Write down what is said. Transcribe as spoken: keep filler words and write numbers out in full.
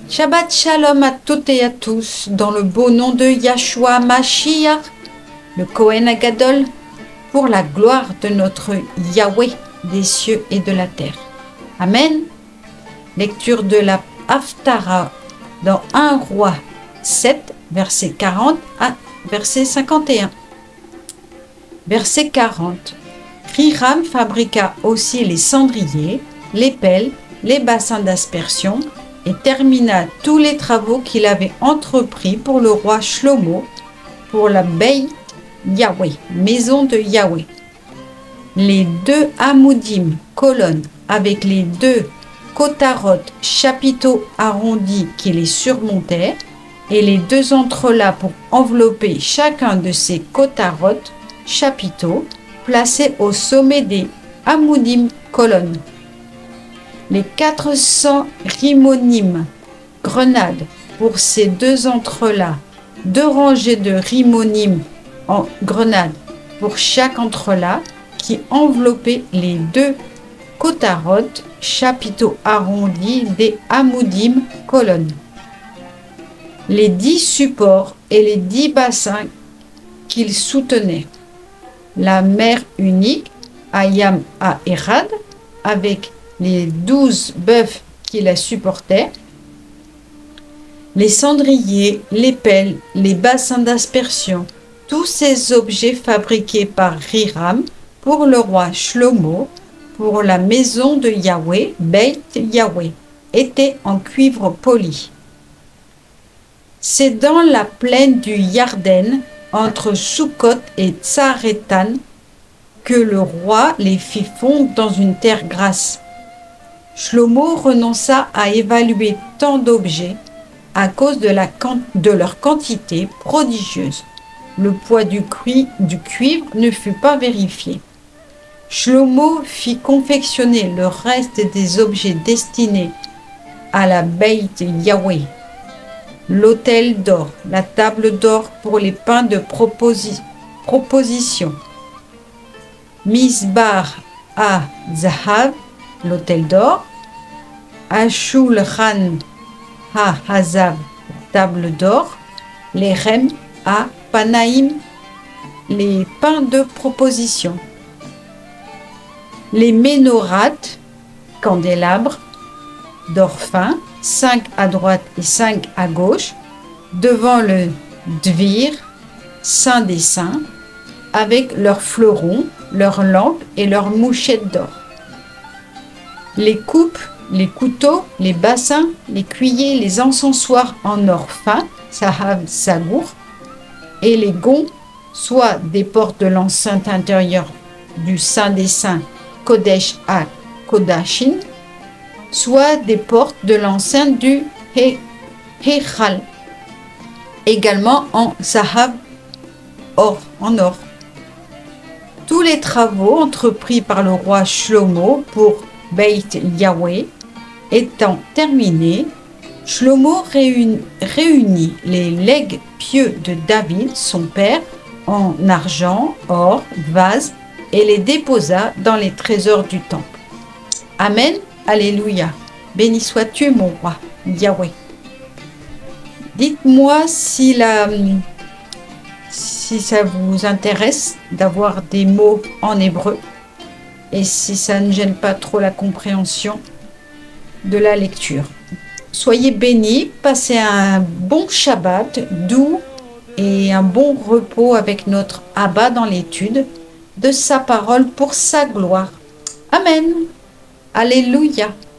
Shabbat Shalom à toutes et à tous, dans le beau nom de Yahshua Mashiach, le Kohen Agadol, pour la gloire de notre Yahweh des cieux et de la terre. Amen. Lecture de la Haftara dans un Roi sept, verset quarante à verset cinquante et un. Verset quarante. Hiram fabriqua aussi les cendriers, les pelles, les bassins d'aspersion, et termina tous les travaux qu'il avait entrepris pour le roi Shlomo, pour la Beit Yahweh, maison de Yahweh. Les deux Amoudim, colonnes, avec les deux Kotarot, chapiteaux arrondis qui les surmontaient, et les deux entrelacs pour envelopper chacun de ces Kotarot, chapiteaux, placés au sommet des Amoudim, colonnes. Les quatre cents rimonim, grenades, pour ces deux entrelacs, deux rangées de rimonim en grenades pour chaque entrelac qui enveloppaient les deux kotarot, chapiteaux arrondis des amoudim, colonnes. Les dix supports et les dix bassins qu'ils soutenaient. La mer unique, Ayam à Erad, avec les douze bœufs qui la supportaient, les cendriers, les pelles, les bassins d'aspersion, tous ces objets fabriqués par Hiram pour le roi Shlomo, pour la maison de Yahweh, Beit Yahweh, étaient en cuivre poli. C'est dans la plaine du Yarden, entre Sukkot et Tsaretan, que le roi les fit fondre dans une terre grasse. Shlomo renonça à évaluer tant d'objets à cause de, la, de leur quantité prodigieuse. Le poids du, cui, du cuivre ne fut pas vérifié. Shlomo fit confectionner le reste des objets destinés à la Beit Yahweh, l'autel d'or, la table d'or pour les pains de proposi, proposition, Misbar à Zahav, l'autel d'or, Ashulchan ha Hazav, table d'or, les Rem à Panaïm, les pains de proposition, les Ménorates, candélabres, d'or fin, cinq à droite et cinq à gauche, devant le Dvir, saint des saints, avec leurs fleurons, leurs lampes et leurs mouchettes d'or. Les coupes, les couteaux, les bassins, les cuillers, les encensoirs en or fin, Sahav Sagour, et les gonds, soit des portes de l'enceinte intérieure du Saint des Saints, Kodesh à Kodashin, soit des portes de l'enceinte du Hechal, également en Sahav or, en or. Tous les travaux entrepris par le roi Shlomo pour Beit Yahweh étant terminés, Shlomo réunit, réunit les legs pieux de David, son père, en argent, or, vase, et les déposa dans les trésors du temple. Amen, alléluia. Béni sois-tu, mon roi, Yahweh. Dites-moi si la... si ça vous intéresse d'avoir des mots en hébreu et si ça ne gêne pas trop la compréhension de la lecture. Soyez bénis, passez un bon Shabbat doux et un bon repos avec notre Abba dans l'étude de sa parole pour sa gloire. Amen. Alléluia.